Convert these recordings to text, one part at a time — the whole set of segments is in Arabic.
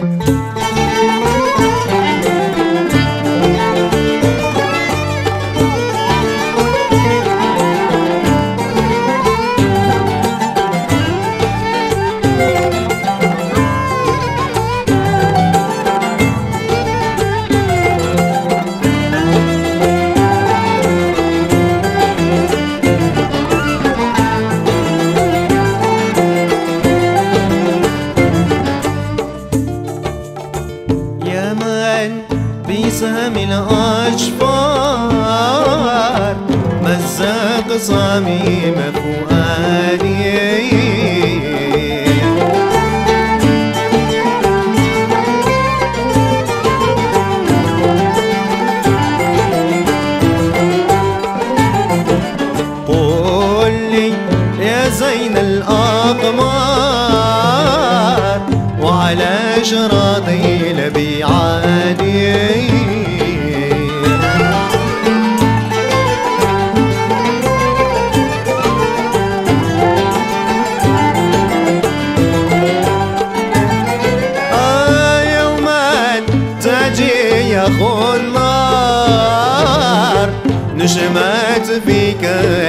بسهم الأشفار مزق صميم فؤادي، قل لي يا زين الأقمار وعلى شراطي البيعادي، يا خنار نشمت فيك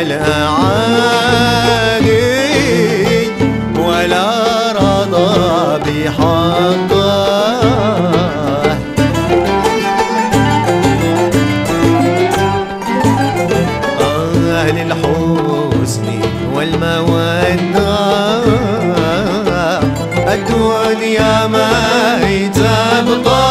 الأعادي ولا رضى بحقه، أهل الحسن والمودة الدنيا ما تبقى